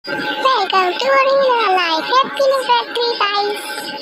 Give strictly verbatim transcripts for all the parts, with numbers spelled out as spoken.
Welcome to Arena Life at Film Factory, guys.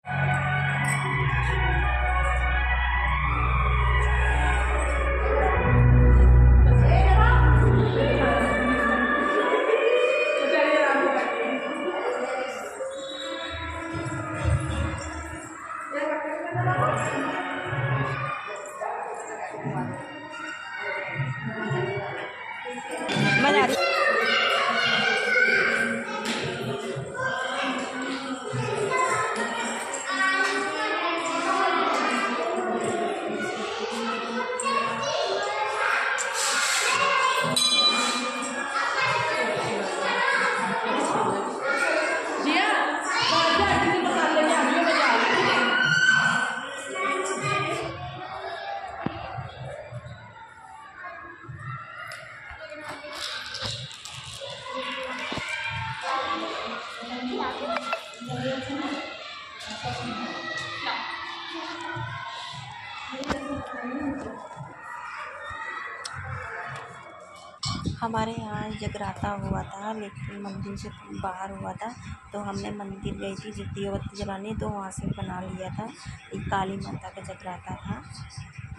हमारे यहाँ जगराता हुआ था, लेकिन मंदिर से बाहर हुआ था, तो हमने मंदिर गई थी दीपबत्ती जलाने, तो वहाँ से बना लिया था। एक काली माता का जगराता था।